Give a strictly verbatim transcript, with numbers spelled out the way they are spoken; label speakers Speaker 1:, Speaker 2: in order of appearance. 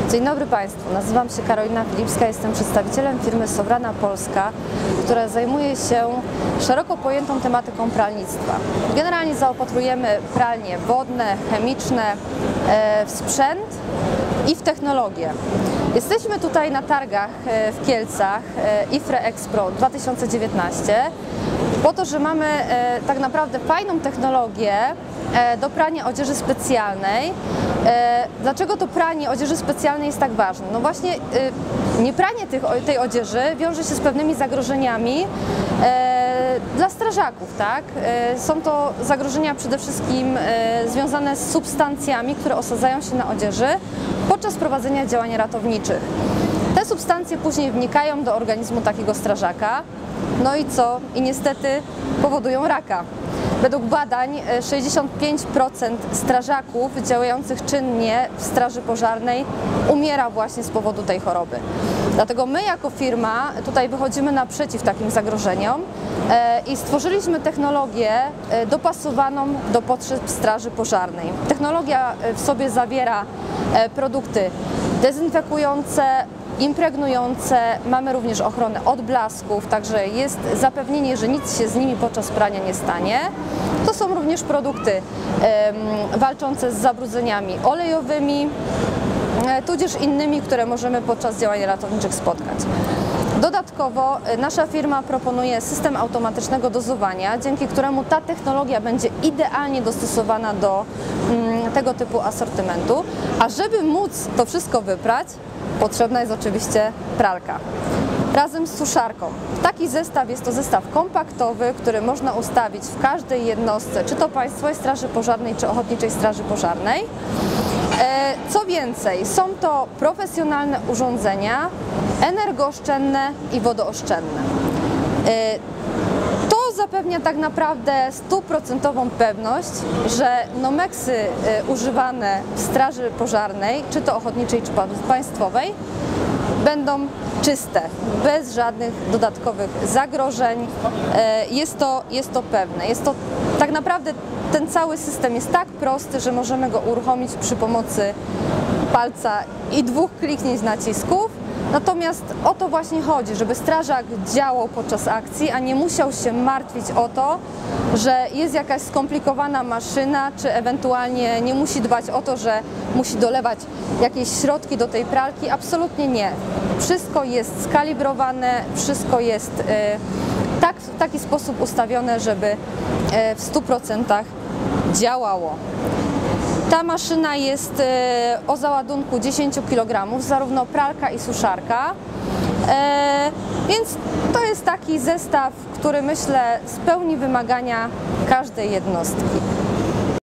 Speaker 1: Dzień dobry Państwu, nazywam się Karolina Filipska, jestem przedstawicielem firmy Sovrana Polska, która zajmuje się szeroko pojętą tematyką pralnictwa. Generalnie zaopatrujemy pralnie wodne, chemiczne w sprzęt i w technologię. Jesteśmy tutaj na targach w Kielcach IFRE Expro dwa tysiące dziewiętnaście po to, że mamy tak naprawdę fajną technologię do prania odzieży specjalnej. Dlaczego to pranie odzieży specjalnej jest tak ważne? No właśnie niepranie tych, tej odzieży wiąże się z pewnymi zagrożeniami dla strażaków, tak? Są to zagrożenia przede wszystkim związane z substancjami, które osadzają się na odzieży podczas prowadzenia działań ratowniczych. Te substancje później wnikają do organizmu takiego strażaka, no i co? I niestety powodują raka. Według badań sześćdziesiąt pięć procent strażaków działających czynnie w straży pożarnej umiera właśnie z powodu tej choroby. Dlatego my jako firma tutaj wychodzimy naprzeciw takim zagrożeniom i stworzyliśmy technologię dopasowaną do potrzeb straży pożarnej. Technologia w sobie zawiera produkty dezynfekujące, impregnujące, mamy również ochronę od blasków, także jest zapewnienie, że nic się z nimi podczas prania nie stanie. To są również produkty um, walczące z zabrudzeniami olejowymi, tudzież innymi, które możemy podczas działań ratowniczych spotkać. Dodatkowo nasza firma proponuje system automatycznego dozowania, dzięki któremu ta technologia będzie idealnie dostosowana do um, tego typu asortymentu, a żeby móc to wszystko wyprać, potrzebna jest oczywiście pralka razem z suszarką. Taki zestaw jest to zestaw kompaktowy, który można ustawić w każdej jednostce, czy to Państwowej Straży Pożarnej, czy Ochotniczej Straży Pożarnej. Co więcej, są to profesjonalne urządzenia, energooszczędne i wodooszczędne. To zapewnia tak naprawdę stuprocentową pewność, że nomeksy używane w straży pożarnej, czy to ochotniczej, czy państwowej, będą czyste, bez żadnych dodatkowych zagrożeń. Jest to, jest to pewne. Jest to tak naprawdę ten cały system jest tak prosty, że możemy go uruchomić przy pomocy palca i dwóch kliknięć nacisków. Natomiast o to właśnie chodzi, żeby strażak działał podczas akcji, a nie musiał się martwić o to, że jest jakaś skomplikowana maszyna, czy ewentualnie nie musi dbać o to, że musi dolewać jakieś środki do tej pralki. Absolutnie nie. Wszystko jest skalibrowane, wszystko jest y, tak, w taki sposób ustawione, żeby y, w stu procentach działało. Ta maszyna jest o załadunku dziesięć kilogramów, zarówno pralka i suszarka, więc to jest taki zestaw, który myślę spełni wymagania każdej jednostki.